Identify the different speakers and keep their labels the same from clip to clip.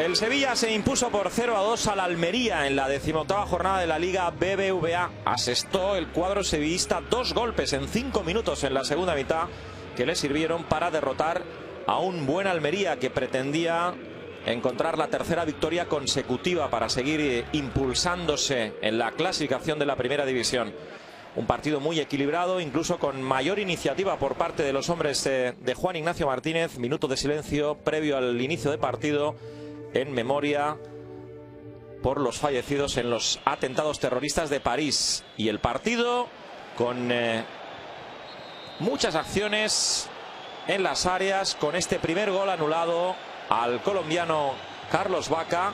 Speaker 1: El Sevilla se impuso por 0-2 al Almería en la 18ª jornada de la Liga BBVA. Asestó el cuadro sevillista 2 golpes en 5 minutos en la segunda mitad que le sirvieron para derrotar a un buen Almería que pretendía encontrar la tercera victoria consecutiva para seguir impulsándose en la clasificación de la primera división. Un partido muy equilibrado, incluso con mayor iniciativa por parte de los hombres de Juan Ignacio Martínez. Minuto de silencio previo al inicio de partido en memoria por los fallecidos en los atentados terroristas de París. Y el partido con muchas acciones en las áreas, con este primer gol anulado al colombiano Carlos Vaca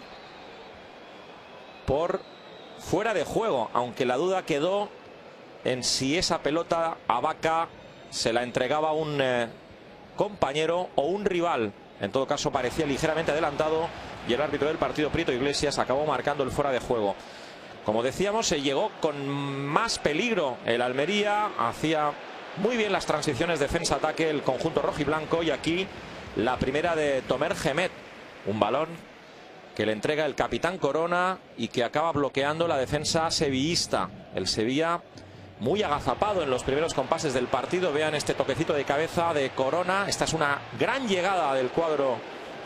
Speaker 1: por fuera de juego, aunque la duda quedó en si esa pelota a Vaca se la entregaba un compañero o un rival. En todo caso parecía ligeramente adelantado y el árbitro del partido, Prieto Iglesias, acabó marcando el fuera de juego. Como decíamos, se llegó con más peligro el Almería, hacía muy bien las transiciones defensa-ataque el conjunto rojiblanco, y aquí la primera de Tomer Gemet, un balón que le entrega el capitán Corona y que acaba bloqueando la defensa sevillista. El Sevilla muy agazapado en los primeros compases del partido. Vean este toquecito de cabeza de Corona. Esta es una gran llegada del cuadro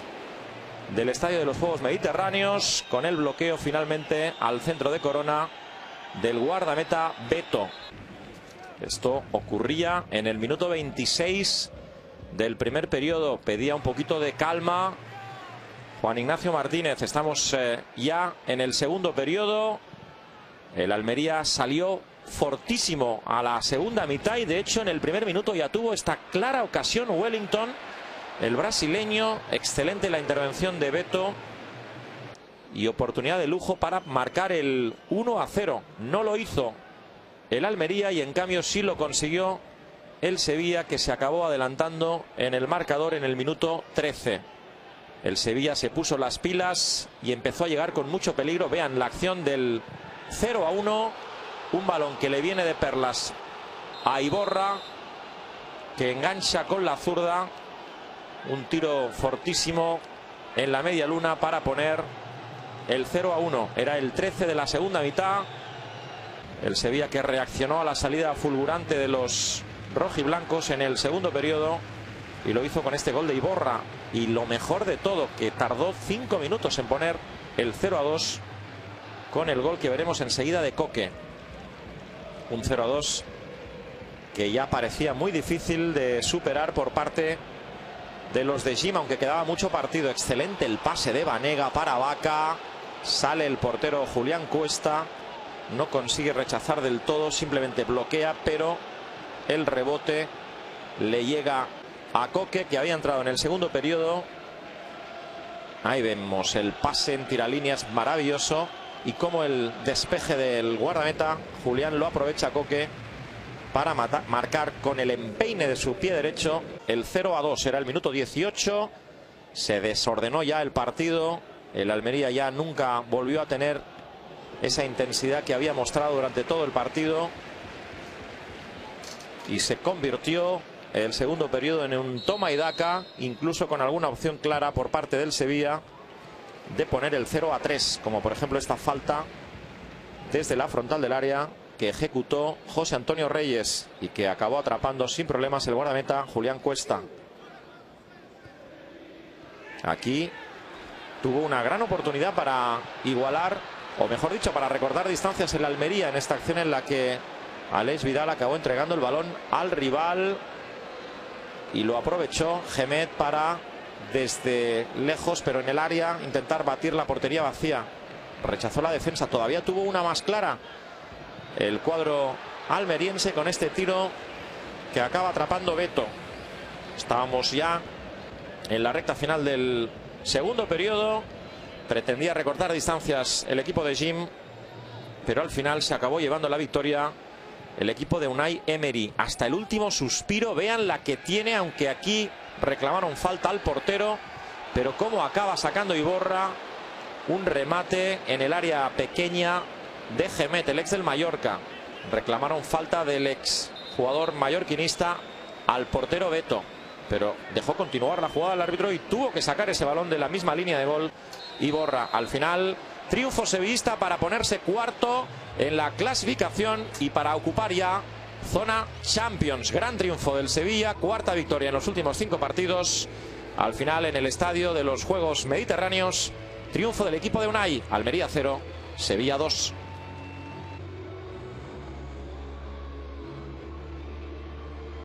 Speaker 1: del Estadio de los Juegos Mediterráneos, con el bloqueo finalmente al centro de Corona del guardameta Beto. Esto ocurría en el minuto 26 del primer periodo. Pedía un poquito de calma Juan Ignacio Martínez. Estamos ya en el segundo periodo. El Almería salió fortísimo a la segunda mitad y de hecho en el primer minuto ya tuvo esta clara ocasión Wellington, el brasileño. Excelente la intervención de Beto y oportunidad de lujo para marcar el 1-0. No lo hizo el Almería y en cambio sí lo consiguió el Sevilla, que se acabó adelantando en el marcador en el minuto 13. El Sevilla se puso las pilas y empezó a llegar con mucho peligro. Vean la acción del 0-1. Un balón que le viene de perlas a Iborra, que engancha con la zurda. Un tiro fortísimo en la media luna para poner el 0-1. Era el 13 de la segunda mitad. El Sevilla que reaccionó a la salida fulgurante de los rojiblancos en el segundo periodo y lo hizo con este gol de Iborra. Y lo mejor de todo, que tardó 5 minutos en poner el 0-2 con el gol que veremos enseguida de Coque. Un 0-2 que ya parecía muy difícil de superar por parte de los de Jim, aunque quedaba mucho partido. Excelente el pase de Banega para Vaca. Sale el portero Julián Cuesta. No consigue rechazar del todo, simplemente bloquea, pero el rebote le llega a Coque, que había entrado en el segundo periodo. Ahí vemos el pase en tiralíneas maravilloso. Y como el despeje del guardameta Julián lo aprovecha Coque para marcar con el empeine de su pie derecho el 0-2. Era el minuto 18. Se desordenó ya el partido. El Almería ya nunca volvió a tener esa intensidad que había mostrado durante todo el partido. Y se convirtió el segundo periodo en un toma y daca, incluso con alguna opción clara por parte del Sevilla de poner el 0-3, como por ejemplo esta falta desde la frontal del área que ejecutó José Antonio Reyes y que acabó atrapando sin problemas el guardameta Julián Cuesta. Aquí tuvo una gran oportunidad para igualar, o mejor dicho, para recortar distancias en la Almería, en esta acción en la que Aleix Vidal acabó entregando el balón al rival y lo aprovechó Gemet para, desde lejos pero en el área, intentar batir la portería vacía. Rechazó la defensa. Todavía tuvo una más clara el cuadro almeriense con este tiro que acaba atrapando Beto. Estábamos ya en la recta final del segundo periodo. Pretendía recortar distancias el equipo de Jim, pero al final se acabó llevando la victoria el equipo de Unai Emery. Hasta el último suspiro. Vean la que tiene, aunque aquí reclamaron falta al portero, pero cómo acaba sacando Iborra un remate en el área pequeña de Gemet, el ex del Mallorca. Reclamaron falta del ex jugador mallorquinista al portero Beto. pero dejó continuar la jugada al árbitro y tuvo que sacar ese balón de la misma línea de gol Iborra. Al final, triunfo sevillista para ponerse cuarto en la clasificación y para ocupar ya zona Champions. Gran triunfo del Sevilla, cuarta victoria en los últimos 5 partidos. Al final, en el estadio de los Juegos Mediterráneos, triunfo del equipo de Unai. Almería 0, Sevilla 2.